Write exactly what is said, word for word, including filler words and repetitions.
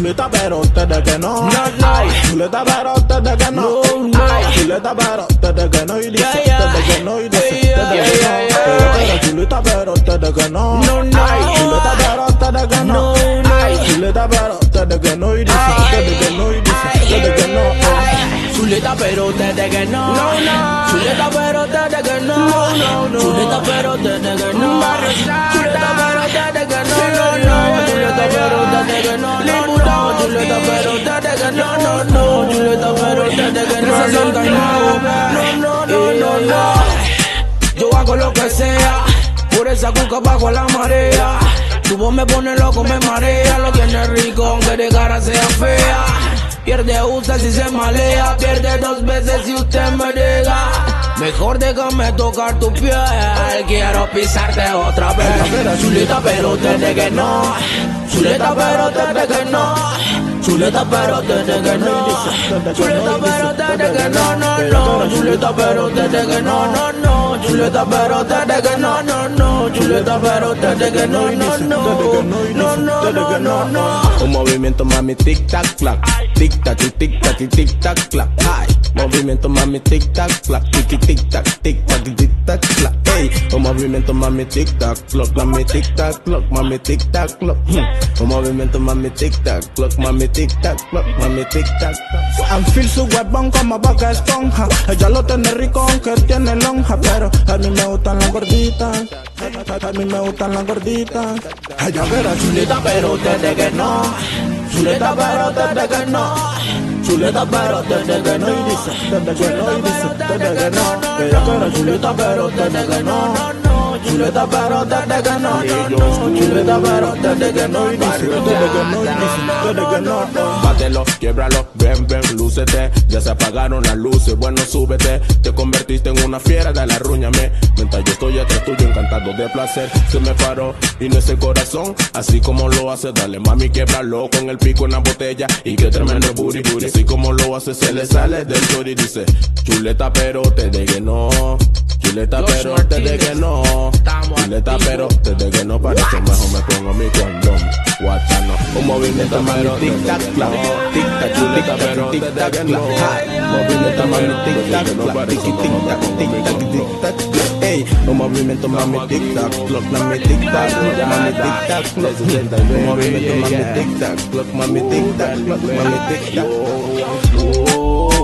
chuleta, pero ustedes que no. No, no. Chuleta, pero ustedes que no. Chuleta, pero ustedes que no. Y dice, ustedes que no. Y dice, ustedes que no. Ella quiere chuleta, pero ustedes que no. No, no. Chuleta, pero ustedes que no. Chuleta, pero ustedes que no. Y dice, ustedes que no. Y dice, ustedes que no. Chuleta, pero ustedes que no. No, no. Chuleta, pero ustedes que no. No, no. Chuleta, pero ustedes que no. Chuleta, pero ustedes que no. No, no. Chuleta, pero ustedes que no. No, no. Chuleta, pero ustedes que no. No, no. Chuleta, pero ustedes que no. No, no, no, no, no. Yo hago lo que sea por esa cuca bajo la marea. Tu voz me pone loco, me marea. Lo tiene rico aunque de cara sea fea. Pierde usted si se malea, pierde dos veces si usted me diga. Mejor déjame tocar tu piel, quiero pisarte otra vez. Chuleta, pero ustedes que no. Chuleta, pero ustedes que no. Chuleta, pero ustedes que no. Chuleta, pero ustedes que no, no, no. Chuleta, pero ustedes que no, no, no. Chuleta, pero ustedes que no, no, no. Chuleta, pero ustedes que no, no, no. No, no, no, no, no. Un movimiento mami tic tac clac, tic tac y tic tac y tic tac clac. Ay, movimiento mami tic tac clac, tic tic tac, tic tac y tic tac clac. Hey, un movimiento mami tic tac clock, mami tic tac clock, mami tic tac clock. Un movimiento mami tic tac clock, mami tic tac clock, mami tic tac. I'm feel su huevón como boca esponja. Ella lo tiene rico aunque tiene lonja, pero a mí me gustan las gorditas. A mí me gustan las gorditas. Ella verá Chuleta, pero ustedes que no. Chuleta, pero ustedes que no. chuleta, pero ustedes que no. Y dice, ustedes que no. Y dice, ustedes que no. Ella quiere chuleta, pero ustedes que no. Chuleta, pero ustedes que no. Chuleta, pero ustedes que no. Y dice, ustedes que no. Y dice, ustedes que no. Bátelo, quiebralo, ven, ven, lúcete. Ya se apagaron las luces, bueno, súbete. Te convertiste en una fiera, dale, arrúñame. Mientras yo estoy atrás tuyo, encantado de placer. Se me paró y no es el corazón, así como lo hace, dale, mami, quiebralo con el pico en la botella. Y que tremendo booty, booty. Así como lo hace, se le sale del chori. Dice, chuleta, pero te de que no. Chuleta, pero te de que no. Chuleta, pero te de que no. Para eso mejor me pongo mi condón. Guachano, un movimiento mami tic tac clac, tic tac, chuleta, pero tic tac clac. Movimiento mami tic tac clac, tic tic tac, tic tac, tic tac. Ey, un movimiento mami tic tac clock, mami tic tac, mami tic tac clock. Un movimiento mami tic tac clock, mami tic tac clock, mami tic tac.